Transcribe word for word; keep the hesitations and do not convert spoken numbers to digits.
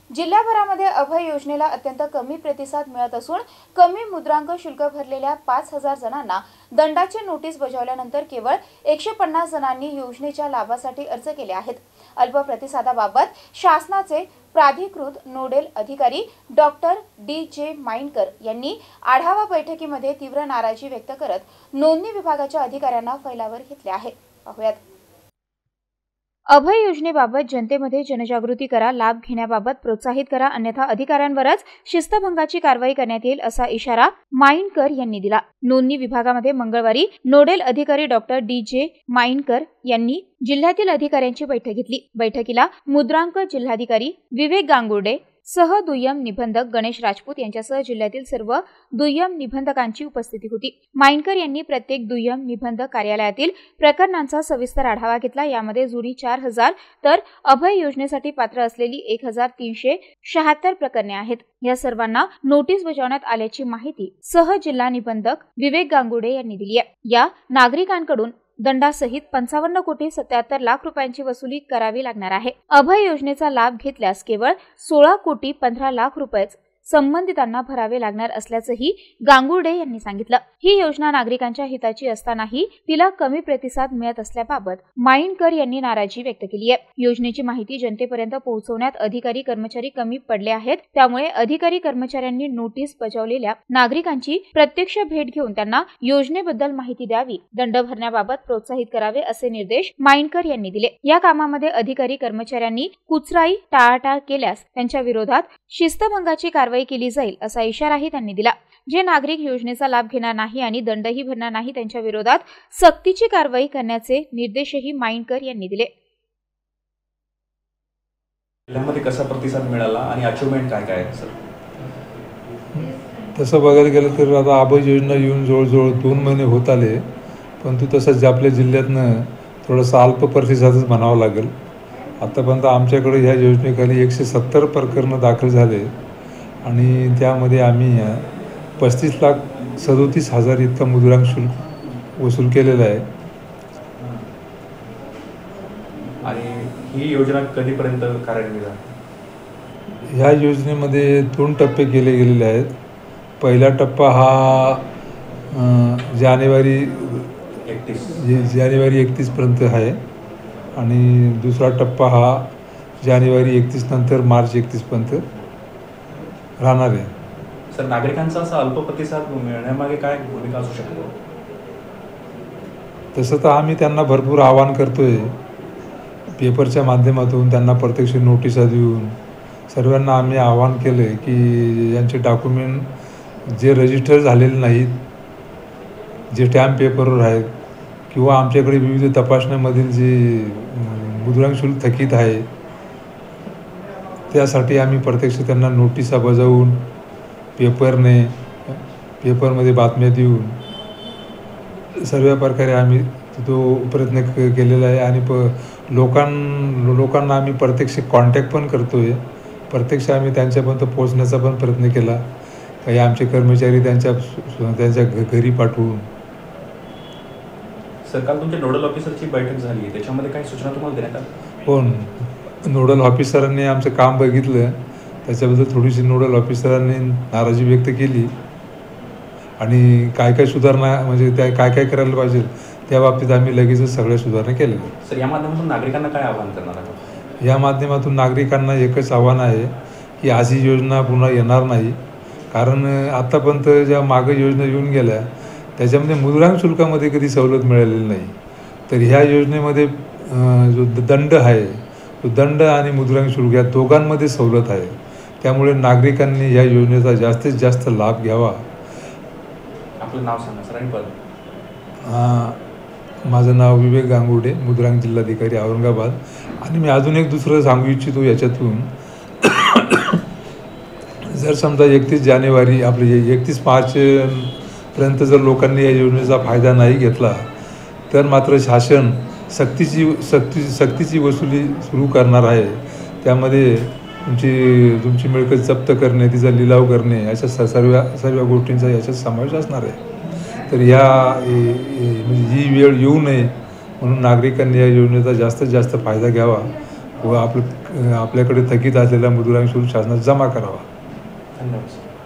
जिल्हाभरामध्ये अभय योजनेला अत्यंत कमी प्रतिसाद मिळत असून कमी मुद्रांक शुल्क भरलेल्या पाच हजार जणांना दंडाची नोटीस बजावल्यानंतर केवळ एकशे पन्नास जणांनी योजनेच्या लाभासाठी अर्ज केले आहेत। अल्प प्रतिसादाबाबत शासनाचे प्राधिकृत नोडल अधिकारी डॉक्टर डी जे माइनकर यांनी आढावा बैठकीमध्ये तीव्र नाराजी व्यक्त करत नोंदणी विभागाच्या अधिकाऱ्यांना फैलावर घेतले आहे। पाहूयात। अभय योजनेबाबत जनतेमध्ये जनजागृती करा, लाभ घेण्याबाबत प्रोत्साहित करा, अन्यथा अधिकाऱ्यांवरच शिस्तभंगाची कारवाई करण्यात येईल असा इशारा माइनकर यांनी दिला। नोंदणी विभागामध्ये मंगळवारी नोडल अधिकारी डॉक्टर डी जे माइनकर यांनी जिल्ह्यातील अधिकाऱ्यांची बैठक घेतली। बैठकीला मुद्रांक जिल्हाधिकारी विवेक गांगुर्डे सह दुय्यम निबंधक गणेश राजपूत यांच्यासह जिल्ह्यातील सर्व दुय्यम निबंधकांची उपस्थिती होती। माइनकर यांनी प्रत्येक दुय्यम निबंधक कार्यालयातील प्रकरणांचा सविस्तर आढावा घेतला। यामध्ये जुरी चार हजार तर अभय योजनेसाठी पात्र असलेली एक हजार तीनशे शहात्तर प्रकरणे आहेत। या सर्वांना नोटीस बजावण्यात आल्याची माहिती सह जिल्हा निबंधक विवेक गांगुर्डे यांनी दिली आहे। या नागरिकांकडून दंडासहित पंचावन्न कोटी सत्याहत्तर लाख रुपयांची वसुली करावी लागणार आहे। अभय योजनेचा लाभ घेतल्यास केवळ सोळा कोटी पंधरा लाख रुपये संबंधितांना भरावे लागणार असल्याचंही गांगुर्डे यांनी सांगितलं। ही योजना नागरिकांच्या हिताची असतानाही तिला कमी प्रतिसाद मिळत असल्याबाबत माइनकर यांनी नाराजी व्यक्त केली आहे। योजनेची माहिती जनतेपर्यंत पोहोचवण्यात अधिकारी कर्मचारी कमी पडले आहेत, त्यामुळे अधिकारी कर्मचाऱ्यांनी नोटीस बजावलेल्या नागरिकांची प्रत्यक्ष भेट घेऊन त्यांना योजनेबद्दल माहिती द्यावी, दंड भरण्याबाबत प्रोत्साहित करावे असे निर्देश माइनकर यांनी दिले। या कामामध्ये अधिकारी कर्मचाऱ्यांनी कुचराई टाळाटाळ केल्यास त्यांच्या विरोधात शिस्तभंगाची कारवाई केली जाईल असा इशाराही त्यांनी दिला। जे नागरिक योजनेचा लाभ घेणार नाही आणि दंडही भरणार नाही त्यांच्या विरोधात सक्तीची कारवाई करण्याचे निर्देशही माइनकर यांनी दिले। जिल्ह्यामध्ये कसा प्रतिसाद मिळाला आणि अचीवमेंट काय काय सर? तसं बघायला गेलं तर आता अभय योजना येऊन जवळजवळ दोन महिने होत आले, परंतु तसंच आपल्या जिल्ह्यातनं थोडंसं अल्प प्रतिसादच म्हणावं लागेल। आतापर्यंत आमच्याकडे ह्या योजनेखाली एकशे सत्तर प्रकरणं दाखल झाले आणि त्यामध्ये आम्ही पस्तीस लाख सदोतीस हजार इतका मुद्रांक शुल्क वसूल केलेला आहे। आणि ही योजना कधीपर्यंत कार्यान्वित आहे? ह्या योजनेमध्ये दोन टप्पे केले गेलेले आहेत। पहिला टप्पा हा जानेवारी एकतीस जानेवारी एकतीस पर्यंत आहे आणि दुसरा टप्पा हा जानेवारी एकतीस नंतर मार्च एकतीस पर्यंत राहणार आहे। सर, नागरिकांचा असा अल्प प्रतिसाद मिळण्यामागे काय भूमिका असू शकते? तसं तर आम्ही त्यांना भरपूर आवाहन करतोय, पेपरच्या माध्यमातून त्यांना प्रत्यक्ष नोटिसा देऊन सर्वांना आम्ही आवाहन केले की यांचे डॉक्युमेंट जे रजिस्टर झालेले नाहीत, जे स्टॅम्प पेपरवर आहेत किंवा आमच्याकडे विविध तपासण्यामधील जे मुद्रांक शुल्क थकीत आहे त्यासाठी आम्ही प्रत्यक्ष त्यांना नोटिसा बजावून पेपरने पेपरमध्ये बातम्या देऊन सर्व प्रकारे आम्ही तो प्रयत्न केलेला आहे। आणि प लोकां लोकांना आम्ही प्रत्यक्ष कॉन्टॅक्ट पण करतो आहे, प्रत्यक्ष आम्ही त्यांच्यापर्यंत पोहोचण्याचा पण प्रयत्न केला। काही आमचे कर्मचारी त्यांच्या त्यांच्या घरी पाठवून। सर, काल तुमच्या नोडल ऑफिसरची बैठक झाली, त्याच्यामध्ये काही सूचना तुम्हाला देण्यात आल्या? हो, नोडल ऑफिसरांनी आमचं काम बघितलं, त्याच्याबद्दल थोडीशी नोडल ऑफिसरांनी नाराजी व्यक्त केली आणि काय काय सुधारणा म्हणजे त्या काय काय करायला पाहिजे त्या बाबतीत आम्ही लगेचच सगळ्या सुधारणा केलेल्या। सर, या माध्यमातून नागरिकांना काय आवाहन करणार आहात? या माध्यमातून नागरिकांना एकच आव्हान आहे की अशी योजना पुन्हा येणार नाही, कारण आतापर्यंत ज्या मागे योजना येऊन गेल्या त्याच्यामध्ये मुद्रांक शुल्कामध्ये कधी सवलत मिळालेली नाही। तर ह्या योजनेमध्ये जो दंड आहे तो दंड आणि मुद्रांक शुल्क या दोघांमध्ये सवलत आहे, त्यामुळे नागरिकांनी या योजनेचा जास्तीत जास्त लाभ घ्यावा। आपलं नाव सांगा सर आणि पद? माझं नाव विवेक गांगुर्डे, मुद्रांक जिल्हाधिकारी औरंगाबाद। आणि मी अजून एक दुसरं सांगू इच्छितो याच्यातून, जर समजा एकतीस जानेवारी आपले एकतीस मार्च पर्यंत जर लोकांनी या योजनेचा फायदा नाही घेतला तर मात्र शासन सक्तीची सक्ती सक्तीची वसुली सुरू करणार आहे। त्यामध्ये तुमची तुमची मिळकत जप्त करणे, तिचा लिलाव करणे अशा सर्व सर्व गोष्टींचा याच्यात समावेश असणार आहे। तर या म्हणजे ही वेळ येऊ नये म्हणून नागरिकांनी या योजनेचा जास्तीत जास्त फायदा घ्यावा व आपलं आपल्याकडे थकीत असलेला मजूर आम्ही शोधून शासनात जमा करावा. धन्यवाद सर.